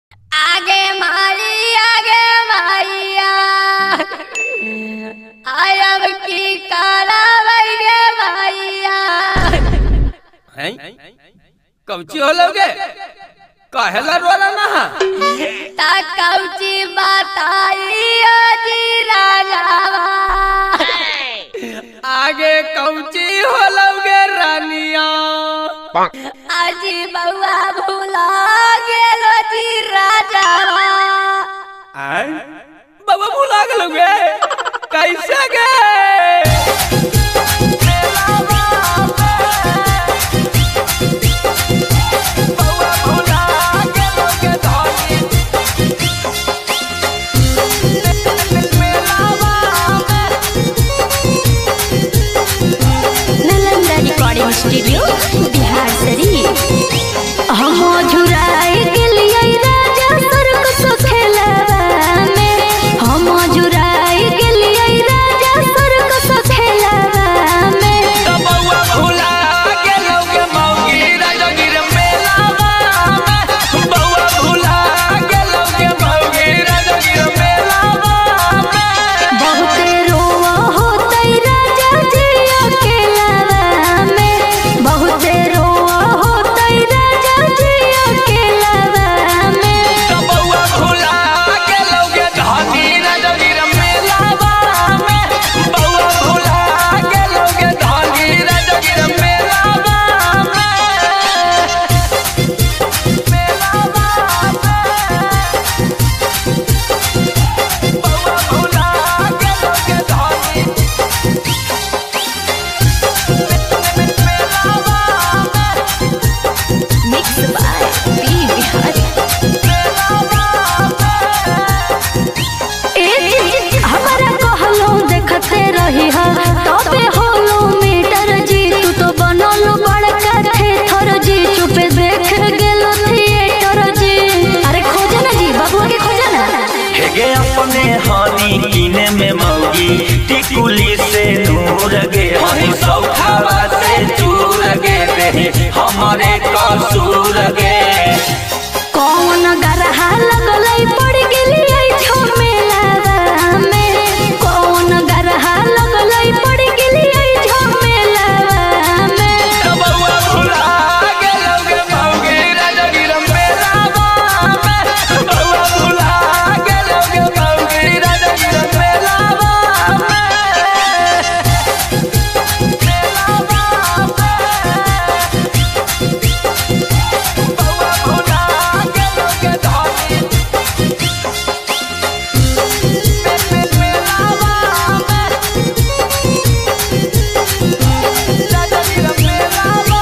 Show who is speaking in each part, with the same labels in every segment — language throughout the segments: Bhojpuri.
Speaker 1: आगे मारिया आयब की काला भैया भैया
Speaker 2: हैं कौची हो लोगे काहेला रोला ना
Speaker 1: ता कौची बताइयो जी राजावा
Speaker 2: आगे कौची हो लोगे रानिया
Speaker 1: आजी बउआ भूला गेलो जी राजावा
Speaker 2: बाबा भूला गेलोगे कैसे गए
Speaker 1: स्टूडियो बिहार शरीफ हम झुराए गेलिए राजा सर्क सो खेलवा में हम झुराए गेलिए राजा सर्क सो खेलवा में
Speaker 2: बउआ भूला गेलोगे मौगी राजगीर मेलावा में बउआ भूला गेलोगे मौगी राजगीर मेलावा में
Speaker 1: बहुते रोवा होतै राजा जी अकेलावा में बहुते रोवा होतै राजा जी अकेलावा में
Speaker 2: बउआ भूला गेलोगे धानी राजगीर मेलावा में बउआ भूला गेलोगे धानी राजगीर मेलावा
Speaker 1: मिक्स बाय बी बिहारी हमारा कहलो देखते रही हा तबे होलो मीटर जी तू तो बनलो बड़का थेथर जी चुपे देख गेलो थिएटर जी अरे खोजे ना जी बाबू के खोजे ना
Speaker 3: हेगे अपने हानि कीने में मौगी टिकुली से दूर गे हनी सौखावा से दूर गे रे हमारे कसूर गे
Speaker 1: कौन गरहा लगलै पड़ गेलियै झमेलावा में कौन गरहा लगलै पड़ गेलियै झमेलावा में
Speaker 2: बउआ भूला गेलोगे मौगी राजगीर मेलावा में बउआ भूला गेलोगे मौगी राजगीर मेलावा बउआ भूला गेलोगे धानी मेलावा राजगीर मेलावा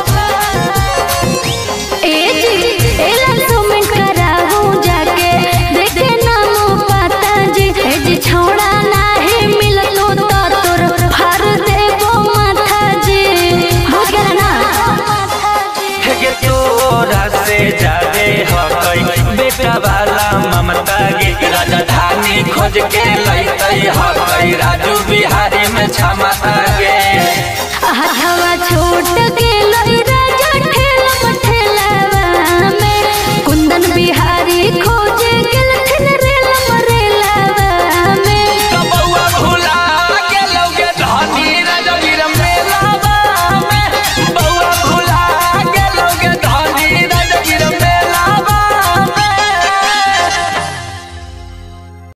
Speaker 1: एला कमेंट कराहूं जाके देखे नाम पता जी ए जी छोड़ा नाहे मिललो तो तोर फर देबो माथा जी बुझ गेला ना
Speaker 3: हेगे तोरा से जादे हकई बेटा वाला ममता गे राजधानी खोज के लैतै हकई राजू बिहारी में क्षमता गे
Speaker 1: हवा छोट गेल